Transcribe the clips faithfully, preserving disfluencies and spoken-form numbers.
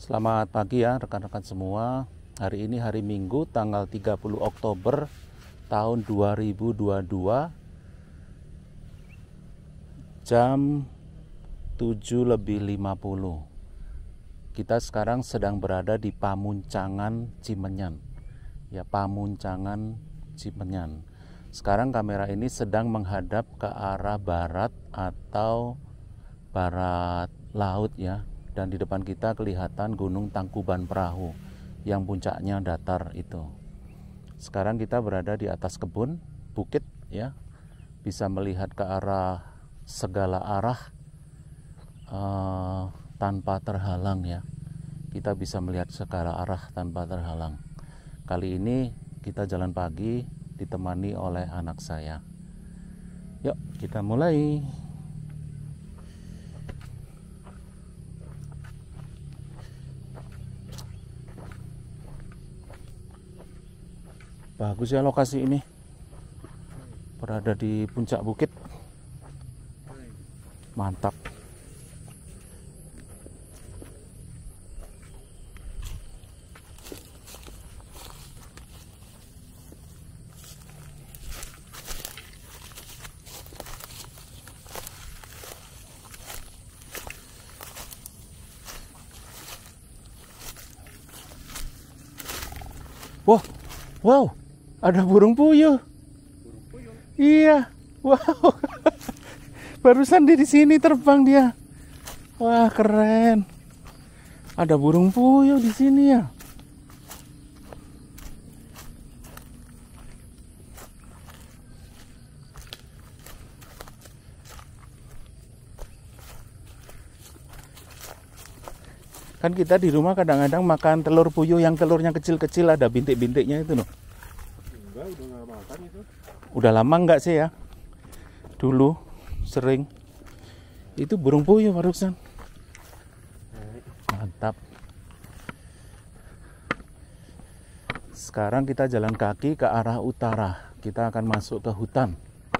Selamat pagi ya rekan-rekan semua. Hari ini hari Minggu tanggal tiga puluh Oktober tahun dua ribu dua puluh dua. Jam tujuh lebih lima puluh. Kita sekarang sedang berada di Pamuncangan Cimenyan. Ya, Pamuncangan Cimenyan. Sekarang kamera ini sedang menghadap ke arah barat atau barat laut ya. Dan di depan kita kelihatan Gunung Tangkuban Perahu yang puncaknya datar itu. Sekarang kita berada di atas kebun, bukit ya. Bisa melihat ke arah segala arah uh, tanpa terhalang ya. Kita bisa melihat segala arah tanpa terhalang. Kali ini kita jalan pagi ditemani oleh anak saya. Yuk kita mulai. Bagus ya lokasi ini, berada di puncak bukit, mantap. Wah, wow. Ada burung puyuh. Burung puyuh. Iya. Wow. Barusan di sini terbang dia. Wah, keren. Ada burung puyuh di sini ya. Kan kita di rumah kadang-kadang makan telur puyuh yang telurnya kecil-kecil, ada bintik-bintiknya itu loh. Enggak, udah nggak makan itu. Udah lama nggak sih ya? Dulu sering. Itu burung puyuh barusan. Mantap. Sekarang kita jalan kaki ke arah utara. Kita akan masuk ke hutan.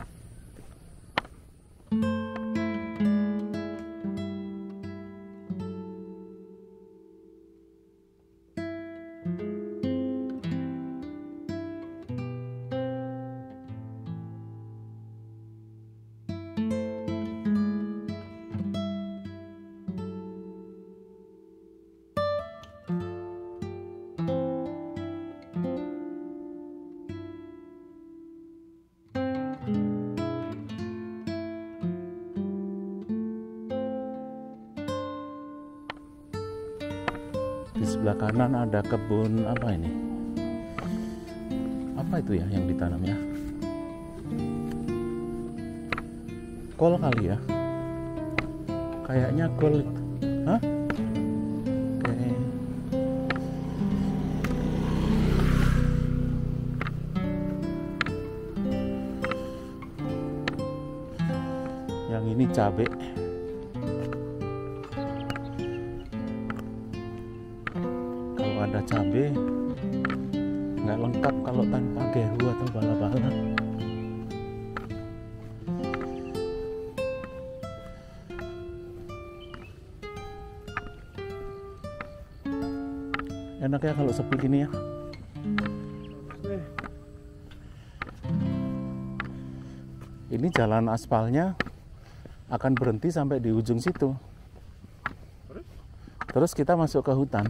Di sebelah kanan ada kebun apa ini? Apa itu ya yang ditanam ya? Kol kali ya? Kayaknya kol. Hah? Oke. Yang ini cabai. Ada cabai nggak lengkap kalau tanpa gehu atau bala-bala. Enak ya kalau sepi gini ya. Ini jalan aspalnya akan berhenti sampai di ujung situ. Terus kita masuk ke hutan.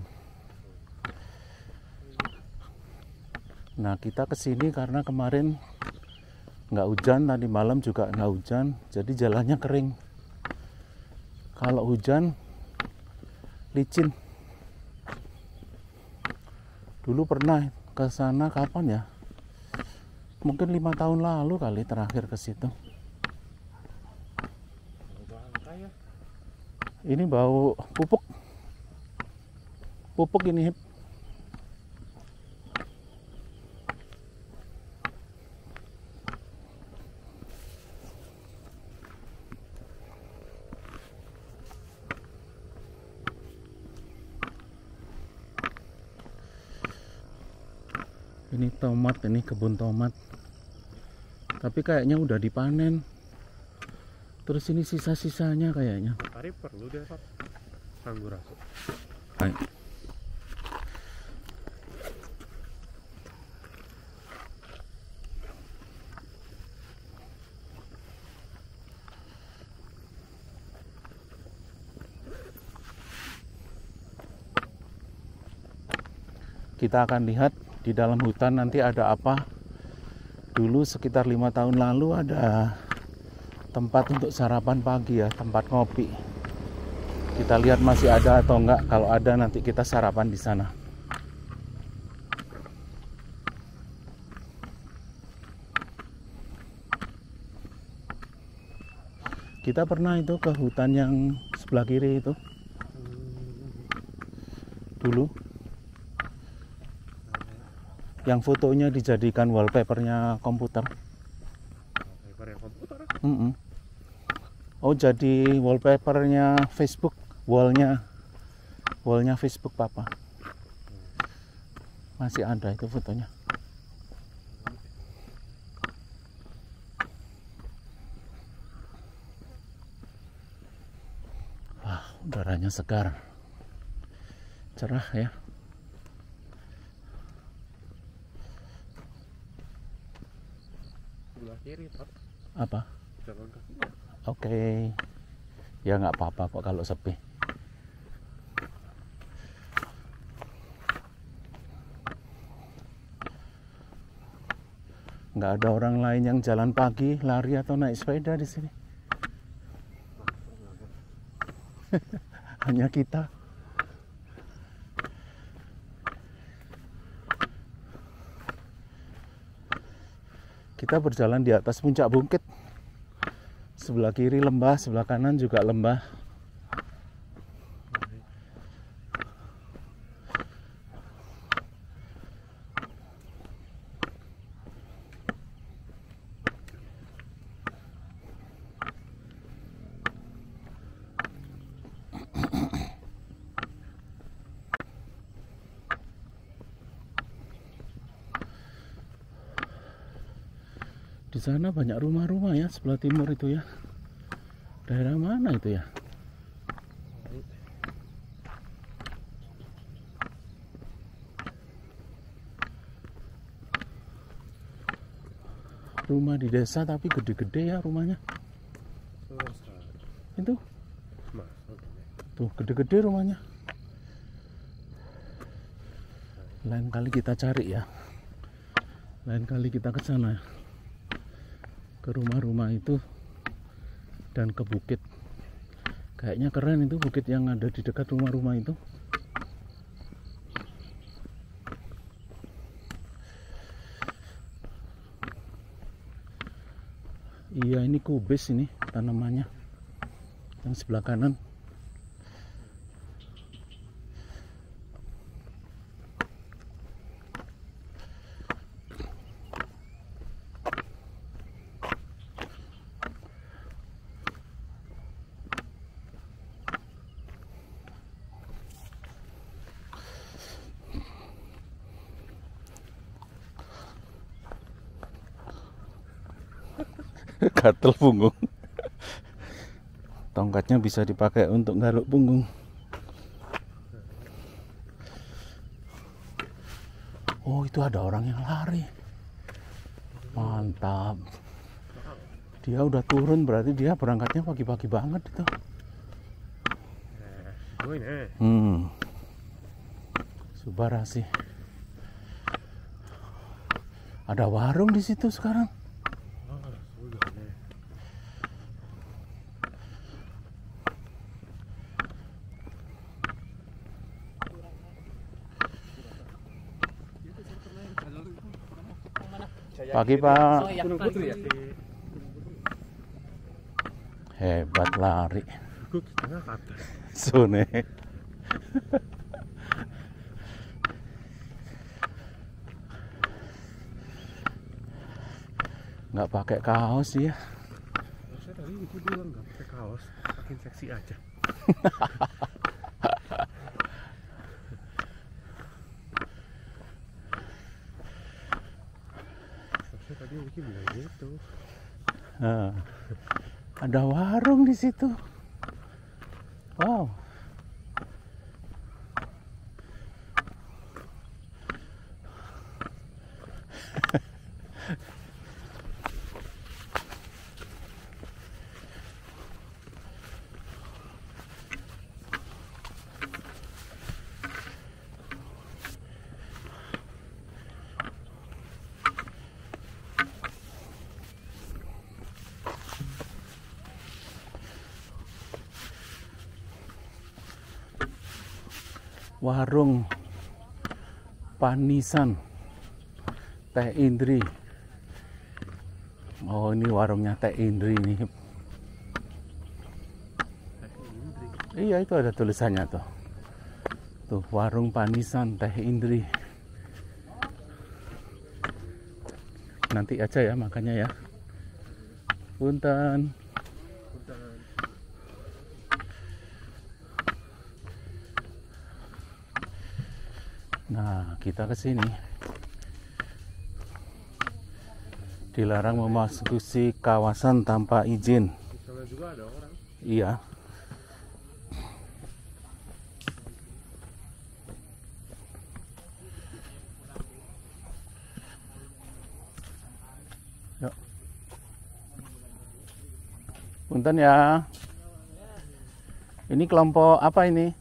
Nah, kita kesini karena kemarin nggak hujan, tadi malam juga nggak hujan, jadi jalannya kering. Kalau hujan, licin. Dulu pernah ke sana kapan ya? Mungkin lima tahun lalu kali terakhir ke situ. Ini bau pupuk. Pupuk ini. Ini tomat, ini kebun tomat. Tapi kayaknya udah dipanen. Terus ini sisa-sisanya kayaknya. Hari perlu deh, Pak. Sampurasun. Baik. kita akan lihat di dalam hutan nanti ada apa. Dulu sekitar lima tahun lalu ada tempat untuk sarapan pagi ya, tempat ngopi. Kita lihat masih ada atau enggak. Kalau ada nanti kita sarapan di sana. Kita pernah itu ke hutan yang sebelah kiri itu dulu, yang fotonya dijadikan wallpapernya komputer. Wallpaper komputer? Mm -mm. Oh, jadi wallpapernya Facebook, wallnya wallnya Facebook papa. Masih ada itu fotonya. Udaranya segar, cerah ya. Sebelah kiri, Pak. Apa? Jalan kaki. Oke, ya nggak apa-apa kok kalau sepi. Nggak ada orang lain yang jalan pagi, lari atau naik sepeda di sini. Hanya kita. Kita berjalan di atas puncak bukit. Sebelah kiri lembah, sebelah kanan juga lembah. Di sana banyak rumah-rumah ya, sebelah timur itu ya. Daerah mana itu ya? Rumah di desa tapi gede-gede ya rumahnya. Itu. Tuh, gede-gede rumahnya. Lain kali kita cari ya. Lain kali kita ke sana ya. Ke rumah-rumah itu dan ke bukit. Kayaknya keren itu bukit yang ada di dekat rumah-rumah itu. Iya, ini kubis ini tanamannya yang sebelah kanan. Gatel punggung. Tongkatnya bisa dipakai untuk garuk punggung. Oh, itu ada orang yang lari. Mantap. Dia udah turun, berarti dia berangkatnya pagi-pagi banget itu. Hmm. Subarasi. Ada warung di situ sekarang. Pagi, Pak. Hebat lari. Sone. Nggak pakai kaos dia. Saya tadi itu bilang nggak pakai kaos, makin seksi aja. Tadi Wiki bilang gitu. Nah, ada warung di situ. Wow. warung Panisan Teh Indri. Oh, ini warungnya Teh Indri ini. Iya, itu ada tulisannya tuh. Tuh, warung Panisan Teh Indri. Nanti aja ya makannya ya. Punten. Nah, kita ke sini. Dilarang memasuki kawasan tanpa izin. Di sana juga ada orang. Iya. Yuk. Punten ya. Ini kelompok apa ini?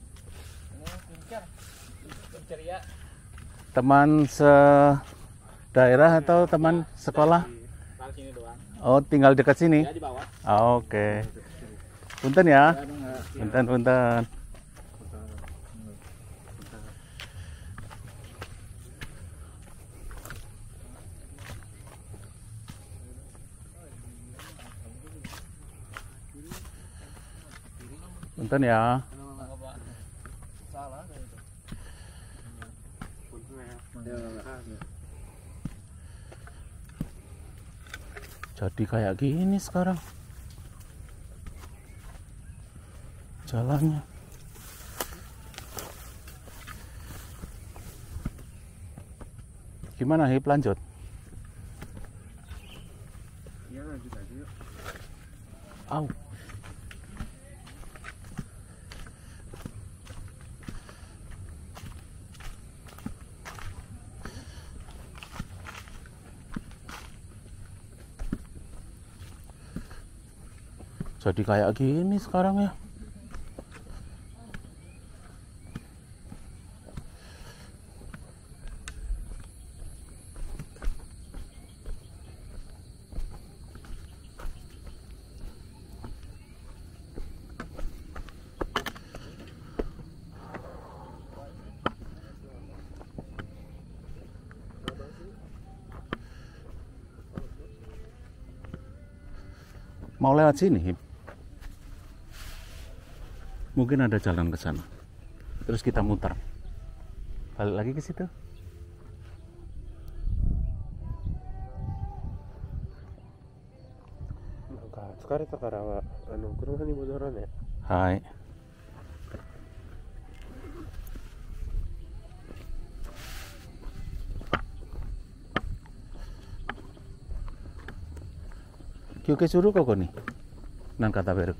Teman se-daerah atau teman sekolah? Oh, tinggal dekat sini? Ya, di bawah. Oh, oke. Okay. Punten ya. Punten, punten. Punten ya. Jadi kayak gini sekarang jalannya. Gimana Hip, lanjut? Iya, lanjut aja yuk. Au. Jadi kayak gini sekarang ya. Mau lewat sini, Hip? Mungkin ada jalan ke sana. Terus kita muter. Balik lagi ke situ. Sekarang sekarang anu kurang nih bodoran ya. Hai. Kyuke suru kok nih. Nang kata beru.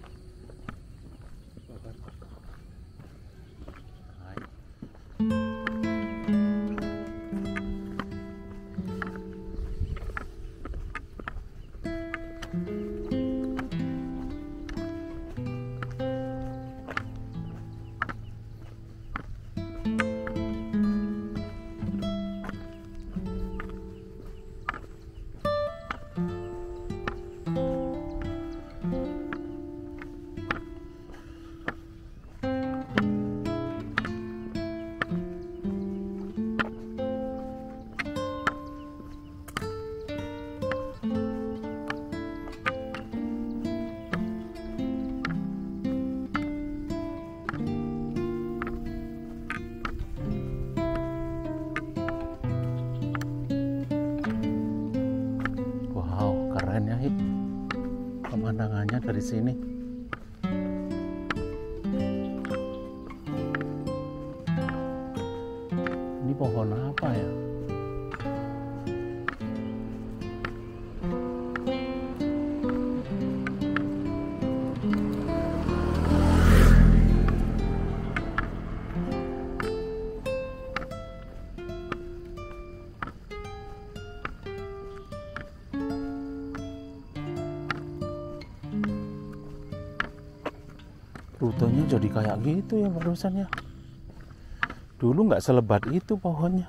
Keren ya, Hip. Pemandangannya dari sini. Ini pohon apa ya? Rutenya jadi kayak gitu ya barusan ya. Dulu nggak selebat itu pohonnya.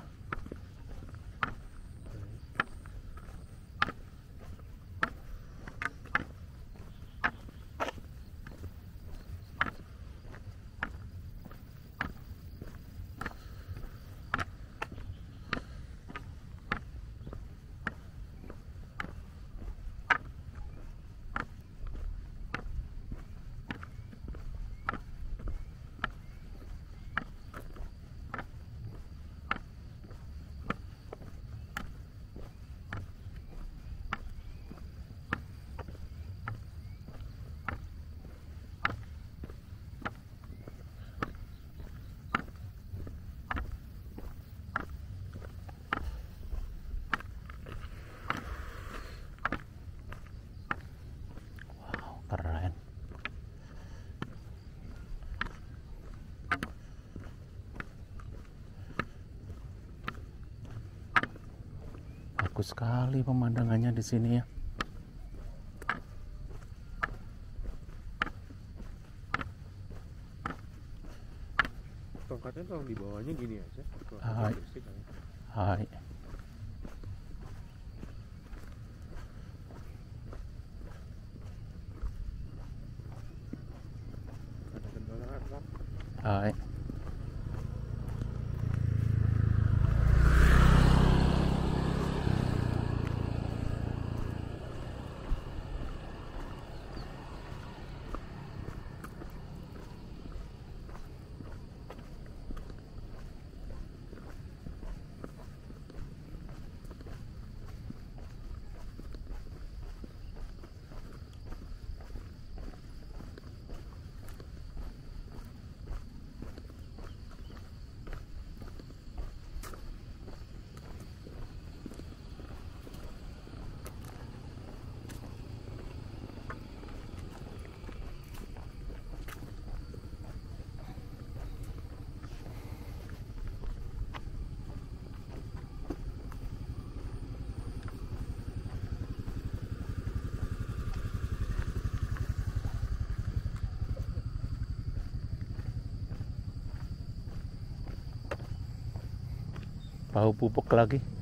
Bagus sekali pemandangannya di sini ya. Tongkatnya tolong di bawahnya gini aja. Hai. Hai. Ada kendaraan kan? Hai. Tahu pupuk lagi.